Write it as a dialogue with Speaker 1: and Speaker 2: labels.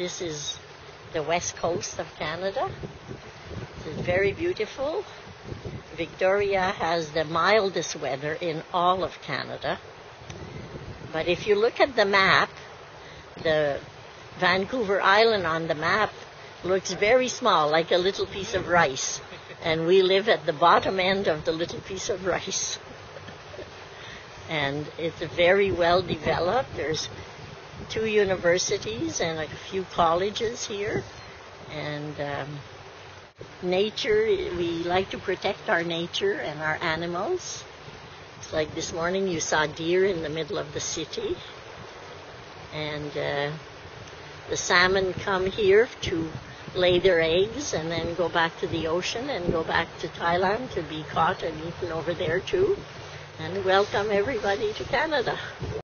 Speaker 1: This is the west coast of Canada. It's very beautiful. Victoria has the mildest weather in all of Canada. But if you look at the map, the Vancouver Island on the map looks very small, like a little piece of rice. And we live at the bottom end of the little piece of rice. And it's very well developed. There's 2 universities and a few colleges here. And nature, we like to protect our nature and our animals. It's like this morning you saw deer in the middle of the city. And the salmon come here to lay their eggs and then go back to the ocean and go back to Thailand to be caught and eaten over there too. And welcome everybody to Canada.